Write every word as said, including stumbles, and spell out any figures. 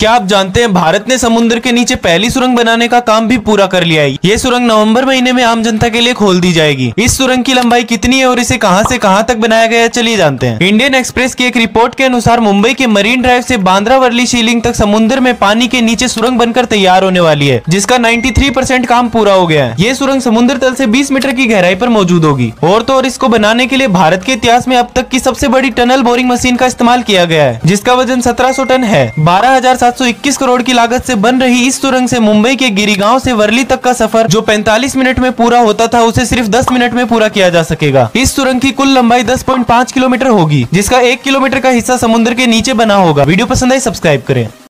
क्या आप जानते हैं भारत ने समुद्र के नीचे पहली सुरंग बनाने का काम भी पूरा कर लिया है। ये सुरंग नवंबर महीने में आम जनता के लिए खोल दी जाएगी। इस सुरंग की लंबाई कितनी है और इसे कहां से कहां तक बनाया गया है, चलिए जानते हैं। इंडियन एक्सप्रेस की एक रिपोर्ट के अनुसार मुंबई के मरीन ड्राइव से बांद्रा वर्ली शीलिंग तक समुद्र में पानी के नीचे सुरंग बनकर तैयार होने वाली है, जिसका तिरानवे परसेंट काम पूरा हो गया है। ये सुरंग समुद्र तल से बीस मीटर की गहराई पर मौजूद होगी। और तो और इसको बनाने के लिए भारत के इतिहास में अब तक की सबसे बड़ी टनल बोरिंग मशीन का इस्तेमाल किया गया है, जिसका वजन सत्रह सौ टन है। बारह हजार सात सौ इक्कीस करोड़ की लागत से बन रही इस सुरंग से मुंबई के गिरिगांव से वर्ली तक का सफर जो पैंतालीस मिनट में पूरा होता था, उसे सिर्फ दस मिनट में पूरा किया जा सकेगा। इस सुरंग की कुल लंबाई दस पॉइंट पाँच किलोमीटर होगी, जिसका एक किलोमीटर का हिस्सा समुद्र के नीचे बना होगा। वीडियो पसंद आई, सब्सक्राइब करें।